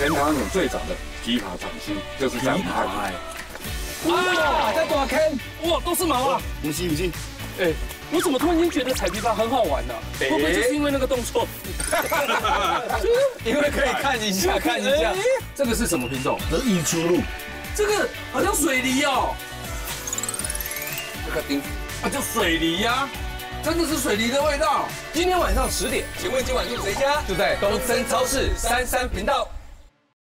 全台湾最早的琵琶掌心就是这样拍的。 哇，在大坑，哇，都是毛啊！ 不是不是， 哎，我怎么突然间觉得踩琵琶很好玩呢？会不会就是因为那个动作？ 因为可以看一下，看一下。 这个是什么品种？ 这溢出路， 这个好像水梨哦。这个丁啊，就水梨呀，真的是水梨的味道。今天晚上10点，请问今晚住谁家？就在东森超市33频道。